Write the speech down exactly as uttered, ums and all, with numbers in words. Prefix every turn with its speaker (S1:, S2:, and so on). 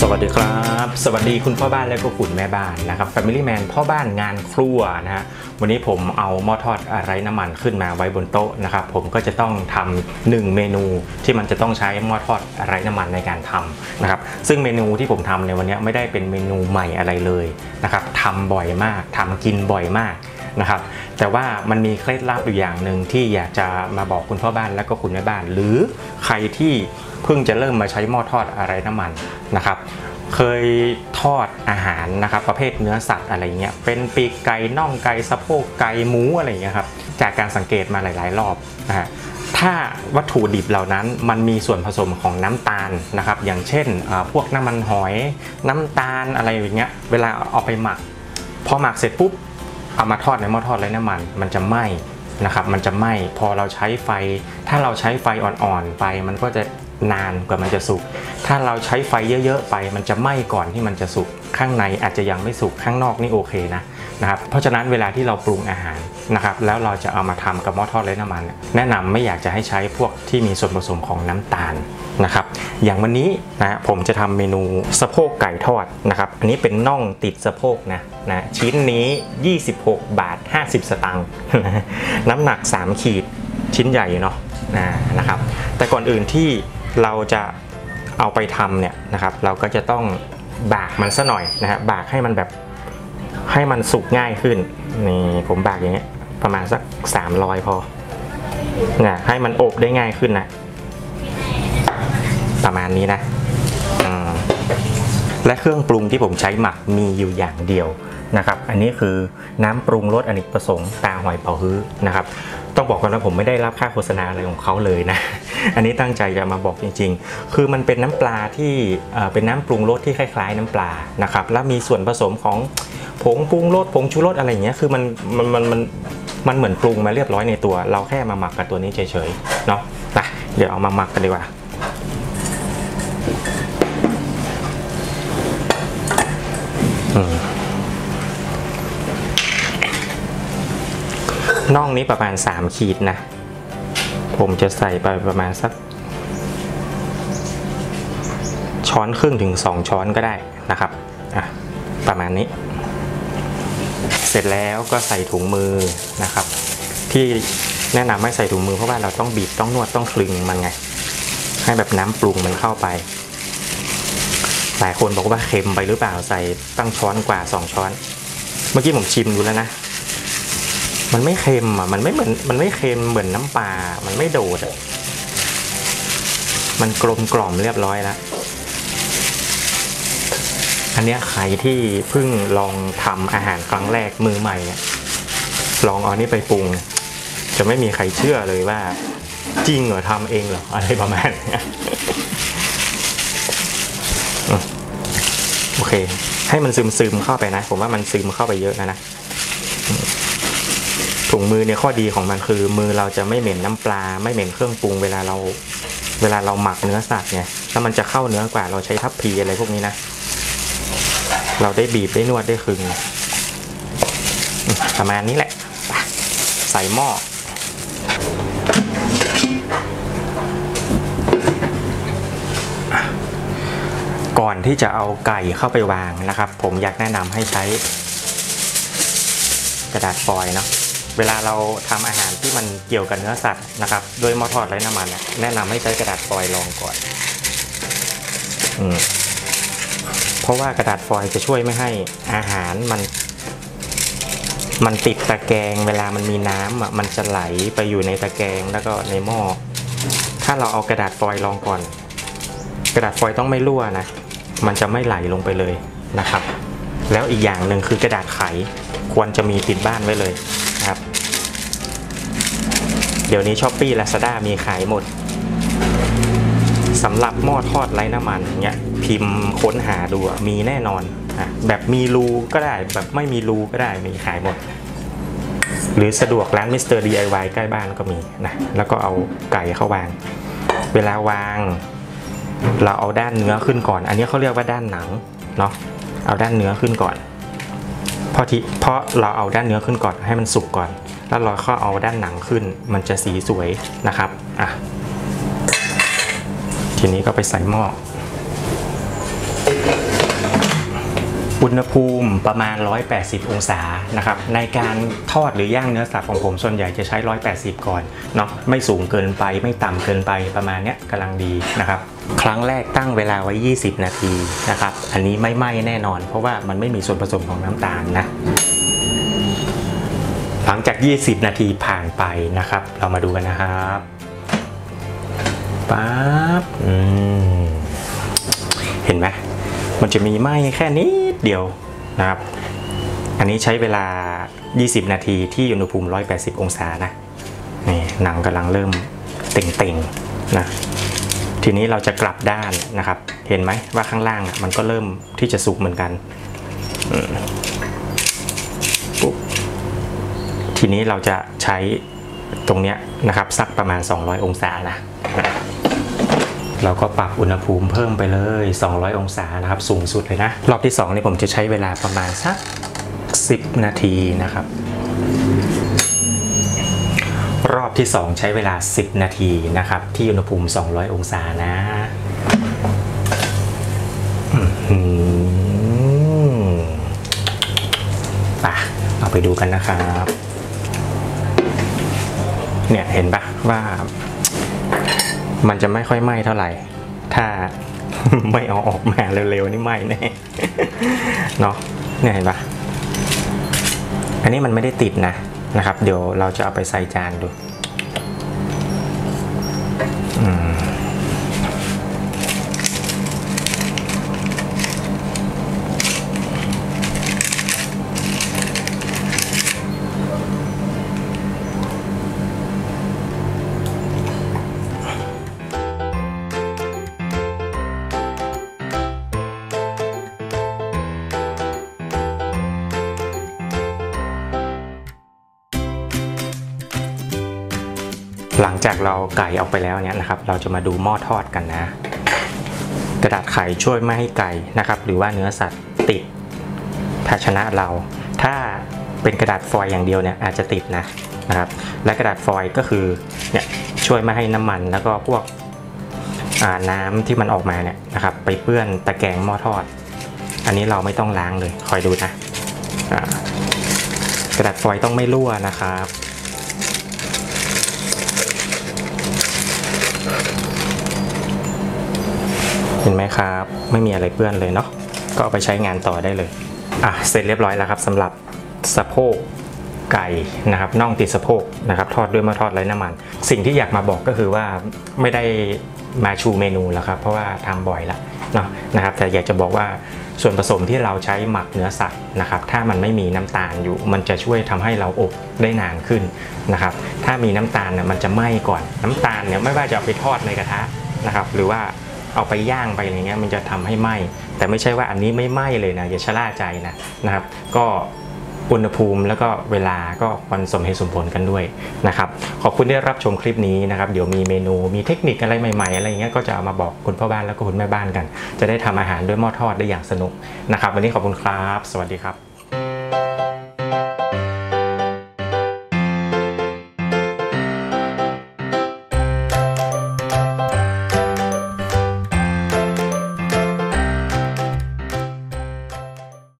S1: วัสดีครับสวัสดีคุณพ่อบ้านและก็คุณแม่บ้านนะครับ Family Man พ่อบ้านงานครัวนะฮะวันนี้ผมเอาหม้อทอดไร้น้ำมันขึ้นมาไว้บนโต๊ะนะครับผมก็จะต้องทำหนึ่งเมนูที่มันจะต้องใช้หม้อทอดไร้น้ำมันในการทำนะครับซึ่งเมนูที่ผมทำในวันนี้ไม่ได้เป็นเมนูใหม่อะไรเลยนะครับทำบ่อยมากทำกินบ่อยมากนะครับแต่ว่ามันมีเคล็ดลับอยู่อย่างหนึ่งที่อยากจะมาบอกคุณพ่อบ้านและก็คุณแม่บ้านหรือใครที่เพิ่งจะเริ่มมาใช้หม้อทอดไร้น้ำมันนะครับเคยทอดอาหารนะครับประเภทเนื้อสัตว์อะไรเงี้ยเป็นปีกไก่น่องไก่สะโพกไก่หมูอะไรเงี้ยครับจากการสังเกตมาหลายๆรอบนะฮะถ้าวัตถุดิบเหล่านั้นมันมีส่วนผสมของน้ำตาลนะครับอย่างเช่นพวกน้ำมันหอยน้ำตาลอะไรอย่างเงี้ยเวลาเอาไปหมักพอหมักเสร็จปุ๊บเอามาทอดในหม้อทอดไร้น้ำมันมันจะไหม้นะครับมันจะไหม้พอเราใช้ไฟถ้าเราใช้ไฟอ่อนๆไปมันก็จะนานกว่ามันจะสุกถ้าเราใช้ไฟเยอะๆไปมันจะไหม้ก่อนที่มันจะสุกข้างในอาจจะยังไม่สุกข้างนอกนี่โอเคนะนะครับเพราะฉะนั้นเวลาที่เราปรุงอาหารนะครับแล้วเราจะเอามาทำกับหม้อทอดไร้น้ำมันแนะนำไม่อยากจะให้ใช้พวกที่มีส่วนผสมของน้ำตาลนะครับอย่างวันนี้นะผมจะทำเมนูสะโพกไก่ทอดนะครับอันนี้เป็นน่องติดสะโพกนะนะชิ้นนี้ยี่สิบหกบาทห้าสิบสตางค์น้ำหนักสามขีดชิ้นใหญ่เนาะนะครับแต่ก่อนอื่นที่เราจะเอาไปทำเนี่ยนะครับเราก็จะต้องบากมันซะหน่อยนะฮะบากให้มันแบบให้มันสุกง่ายขึ้นนี่ผมบากอย่างเงี้ยประมาณสักสามร้อยพอนะให้มันอบได้ง่ายขึ้นนะประมาณนี้นะและเครื่องปรุงที่ผมใช้หมักมีอยู่อย่างเดียวนะครับอันนี้คือน้ำปรุงรสอเนกประสงค์ตาหอยเป๋าฮื้อนะครับต้องบอกก่อนว่าผมไม่ได้รับค่าโฆษณาอะไรของเขาเลยนะอันนี้ตั้งใจจะมาบอกจริงๆคือมันเป็นน้ำปลาที่เป็นน้ำปรุงรสที่คล้ายๆน้ำปลานะครับแล้วมีส่วนผสมของผงปรุงรสผงชูรสอะไรอย่างเงี้ยคือมันมันมันมันมันเหมือนปรุงมาเรียบร้อยในตัวเราแค่มาหมักกับตัวนี้เฉยๆเนาะไปเดี๋ยวเอามาหมักกันดีกว่าน่องนี้ประมาณสามขีดนะผมจะใส่ไปประมาณสักช้อนครึ่งถึงสองช้อนก็ได้นะครับอ่ะประมาณนี้เสร็จแล้วก็ใส่ถุงมือนะครับที่แนะนำให้ใส่ถุงมือเพราะว่าเราต้องบีบต้องนวดต้องคลึงมันไงให้แบบน้ำปรุงมันเข้าไปหลายคนบอกว่าเค็มไปหรือเปล่าใส่ตั้งช้อนกว่าสองช้อนเมื่อกี้ผมชิมดูแล้วนะมันไม่เค็มอ่ะมันไม่เหมือนมันไม่เค็มเหมือนน้ำปลามันไม่โดดอ่ะมันกลมกล่อมเรียบร้อยแล้วอันนี้ใครที่เพิ่งลองทำอาหารครั้งแรกมือใหม่เนี่ยลองเอานี่ไปปรุงจะไม่มีใครเชื่อเลยว่าจริงเหรอทำเองเหรออะไรประมาณนี้โอเคให้มันซึมซึมเข้าไปนะผมว่ามันซึมเข้าไปเยอะนะนะถุงมือเนี่ยข้อดีของมันคือมือเราจะไม่เหม็นน้ำปลาไม่เหม็นเครื่องปรุงเวลาเราเวลาเราหมักเนื้อสัตว์ไงแล้วมันจะเข้าเนื้อกว่าเราใช้ทัพพีอะไรพวกนี้นะเราได้บีบได้นวดได้คลึงประมาณนี้แหละใส่หม้อก่อนที่จะเอาไก่เข้าไปวางนะครับผมอยากแนะนำให้ใช้กระดาษฟอยล์เนาะเวลาเราทำอาหารที่มันเกี่ยวกับเนื้อสัตว์นะครับโดยหม้อทอดไร้น้ำมันแนะนำให้ใช้กระดาษฟอยล์รองก่อนอืมเพราะว่ากระดาษฟอยล์จะช่วยไม่ให้อาหารมันมันติดตะแกรงเวลามันมีน้ำอ่ะมันจะไหลไปอยู่ในตะแกรงแล้วก็ในหม้อถ้าเราเอากระดาษฟอยล์รองก่อนกระดาษฟอยล์ต้องไม่รั่วนะมันจะไม่ไหลลงไปเลยนะครับแล้วอีกอย่างหนึ่งคือกระดาษไขควรจะมีติดบ้านไว้เลยครับเดี๋ยวนี้ Shopee Lazada มีขายหมดสำหรับหม้อทอดไร้น้ำมันเงี้ยพิมพ์ค้นหาดูมีแน่นอนแบบมีรูก็ได้แบบไม่มีรูก็ได้มีขายหมดหรือสะดวกร้านมิสเตอร์ ดี ไอ วาย ใกล้บ้านก็มีนะแล้วก็เอาไก่เข้าวางเวลาวางเราเอาด้านเนื้อขึ้นก่อนอันนี้เขาเรียกว่าด้านหนังเนาะเอาด้านเนื้อขึ้นก่อนเพราะที่เพราะเราเอาด้านเนื้อขึ้นก่อนให้มันสุกก่อนแล้วเราก็เอาด้านหนังขึ้นมันจะสีสวยนะครับอ่ะทีนี้ก็ไปใส่หม้ออุณหภูมิประมาณหนึ่งร้อยแปดสิบองศานะครับในการทอดหรือย่างเนื้อสัตว์ของผมส่วนใหญ่จะใช้หนึ่งร้อยแปดสิบก่อนเนาะไม่สูงเกินไปไม่ต่ำเกินไปประมาณเนี้ยกำลังดีนะครับครั้งแรกตั้งเวลาไว้ยี่สิบนาทีนะครับอันนี้ไม่ไหม้แน่นอนเพราะว่ามันไม่มีส่วนผสมของน้ำตาลนะหลังจากยี่สิบนาทีผ่านไปนะครับเรามาดูกันนะครับปั๊บอืมเห็นไหมมันจะมีไหม้แค่นิดเดียวนะครับอันนี้ใช้เวลายี่สิบนาทีที่อุณหภูมิหนึ่งร้อยแปดสิบองศานะนี่หนังกำลังเริ่มเต่งๆนะทีนี้เราจะกลับด้านนะครับเห็นไหมว่าข้างล่างมันก็เริ่มที่จะสุกเหมือนกันปุ๊บทีนี้เราจะใช้ตรงเนี้ยนะครับสักประมาณสองร้อยองศานะเราก็ปรับอุณหภูมิเพิ่มไปเลยสองร้อยองศานะครับสูงสุดเลยนะรอบที่สองนี่ผมจะใช้เวลาประมาณสักสิบนาทีนะครับรอบที่สองใช้เวลาสิบนาทีนะครับที่อุณหภูมิสองร้อยองศานะป่ะเอาไปดูกันนะครับเนี่ยเห็นปะว่ามันจะไม่ค่อยไหม้เท่าไหร่ถ้าไม่เอาออกมาเร็วๆนี่ไหม้แน่เนาะเนี่ยเห็นปะอันนี้มันไม่ได้ติดนะนะครับเดี๋ยวเราจะเอาไปใส่จานดูอืมหลังจากเราไก่ออกไปแล้วเนี่ยนะครับเราจะมาดูหม้อทอดกันนะกระดาษไขช่วยไม่ให้ไก่นะครับหรือว่าเนื้อสัตว์ติดภาชนะเราถ้าเป็นกระดาษฟอยล์อย่างเดียวเนี่ยอาจจะติดนะนะครับและกระดาษฟอยล์ก็คือเนี่ยช่วยไม่ให้น้ำมันแล้วก็พวกน้ำที่มันออกมาเนี่ยนะครับไปเปื้อนตะแกรงหม้อทอดอันนี้เราไม่ต้องล้างเลยคอยดูนะกระดาษฟอยล์ต้องไม่รั่วนะครับเห็นไหมครับไม่มีอะไรเปื้อนเลยเนาะก็เอาไปใช้งานต่อได้เลยอ่ะเสร็จเรียบร้อยแล้วครับสำหรับสะโพกไก่นะครับน่องติดสะโพกนะครับทอดด้วยหม้อทอดไร้น้ำมันสิ่งที่อยากมาบอกก็คือว่าไม่ได้มาชูเมนูแล้วครับเพราะว่าทำบ่อยแล้วเนาะนะครับแต่อยากจะบอกว่าส่วนผสมที่เราใช้หมักเนื้อสัตว์นะครับถ้ามันไม่มีน้ำตาลอยู่มันจะช่วยทำให้เราอบได้นานขึ้นนะครับถ้ามีน้ำตาลเนี่ยมันจะไหม้ก่อนน้ำตาลเนี่ยไม่ว่าจะเอาไปทอดในกระทะนะครับหรือว่าเอาไปย่างไปอะไรเงี้ยมันจะทำให้ไหม้แต่ไม่ใช่ว่าอันนี้ไม่ไหม้เลยนะอย่าชะล่าใจนะนะครับก็อุณหภูมิแล้วก็เวลาก็มันสมเหตุสมผลกันด้วยนะครับขอบคุณที่รับชมคลิปนี้นะครับเดี๋ยวมีเมนูมีเทคนิคอะไรใหม่ๆอะไรเงี้ยก็จะเอามาบอกคุณพ่อบ้านแล้วก็คุณแม่บ้านกันจะได้ทำอาหารด้วยหม้อทอดได้อย่างสนุกนะครับวันนี้ขอบคุณครับสวัสดีครับ